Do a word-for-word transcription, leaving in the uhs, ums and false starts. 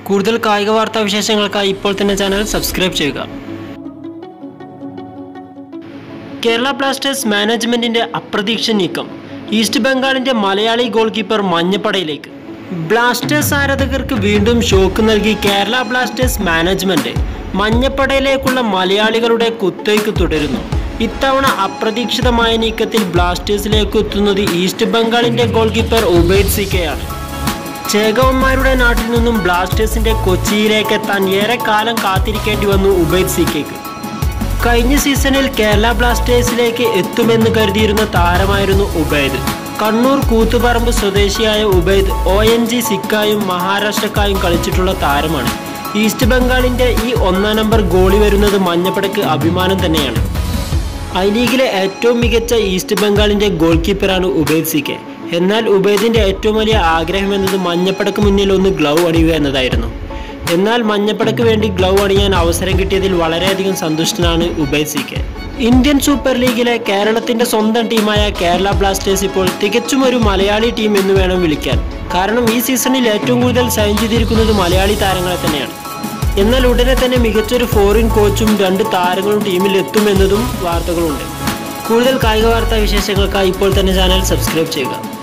കൂടുതൽ കായിക വാർത്താ വിശേഷങ്ങൾക്കായി ഇപ്പോൾ തന്നെ ചാനൽ സബ്സ്ക്രൈബ് ചെയ്യുക. കേരള ബ്ലാസ്റ്റേഴ്സ് മാനേജ്മെന്റിന്റെ അപ്രതീക്ഷിത നീക്കം. ഈസ്റ്റ് ബംഗാളിന്റെ മലയാളി ഗോൾ കീപ്പർ മഞ്ഞപ്പടയിലേക്ക്. ബ്ലാസ്റ്റേഴ്സ് ആരാധകർക്ക് വീണ്ടും ഷോക്ക് നൽകി കേരള ബ്ലാസ്റ്റേഴ്സ് മാനേജ്മെന്റ്. മഞ്ഞപ്പടയിലേക്കുള്ള മലയാളികളുടെ കുത്തേക്ക് തുടരുന്നു. ഇത്തവണ അപ്രതീക്ഷിതമായ നീക്കത്തിൽ ബ്ലാസ്റ്റേഴ്സിലേക്ക് എത്തുന്നത് ഈസ്റ്റ് ബംഗാളിന്റെ ഗോൾ കീപ്പർ ഉബൈദ് സിക്കയാണ്. ചേകവന്മാരുടെ നാട്ടിൽ നിന്നും ബ്ലാസ്റ്റേഴ്സിന്റെ കൊച്ചിയിലേക്ക് എത്താൻ ഏറെ കാലം കാത്തിരിക്കേണ്ടി വന്നു ഉബൈദ് സിക്കയ്ക്ക്. കഴിഞ്ഞ സീസണിൽ കേരള ബ്ലാസ്റ്റേഴ്സിലേക്ക് എത്തുമെന്ന് കരുതിയിരുന്ന താരമായിരുന്നു ഉബൈദ്. കണ്ണൂർ കൂത്തുപറമ്പ് സ്വദേശിയായ ഉബൈദ് ഒ എൻ ജി സിക്കായും മഹാരാഷ്ട്രക്കായും കളിച്ചിട്ടുള്ള താരമാണ്. ഈസ്റ്റ് ബംഗാളിന്റെ ഈ ഒന്നാം നമ്പർ ഗോളി വരുന്നത് മഞ്ഞപ്പടയ്ക്ക് അഭിമാനം തന്നെയാണ്. ഐ ലീഗിലെ ഏറ്റവും മികച്ച ഈസ്റ്റ് ബംഗാളിന്റെ ഗോൾ കീപ്പറാണ് ഉബൈദ് സിക്കെ. എന്നാൽ ഉബൈദിന്റെ ഏറ്റവും വലിയ ആഗ്രഹം എന്നത് മഞ്ഞപ്പടക്ക് മുന്നിൽ ഒന്ന് ഗ്ലൗ അണിയുക എന്നതായിരുന്നു. എന്നാൽ മഞ്ഞപ്പടക്ക് വേണ്ടി ഗ്ലൗ അണിയാൻ അവസരം കിട്ടിയതിൽ വളരെയധികം സന്തുഷ്ടനാണ് ഉബൈദ് സിക്കെ. ഇന്ത്യൻ സൂപ്പർ ലീഗിലെ കേരളത്തിന്റെ സ്വന്തം ടീമായ കേരള ബ്ലാസ്റ്റേഴ്സ് ഇപ്പോൾ തികച്ചും ഒരു മലയാളി ടീം എന്ന് വേണം വിളിക്കാൻ. കാരണം ഈ സീസണിൽ ഏറ്റവും കൂടുതൽ സൈൻ ചെയ്തിരിക്കുന്നത് മലയാളി താരങ്ങളെ തന്നെയാണ്. എന്നാൽ ഉടനെ തന്നെ മികച്ചൊരു ഫോറിൻ കോച്ചും രണ്ട് താരങ്ങളും ടീമിൽ എത്തുമെന്നതും വാർത്തകളുണ്ട്. കൂടുതൽ കായിക വാർത്താ വിശേഷങ്ങൾക്കായി ഇപ്പോൾ തന്നെ ചാനൽ സബ്സ്ക്രൈബ് ചെയ്യുക.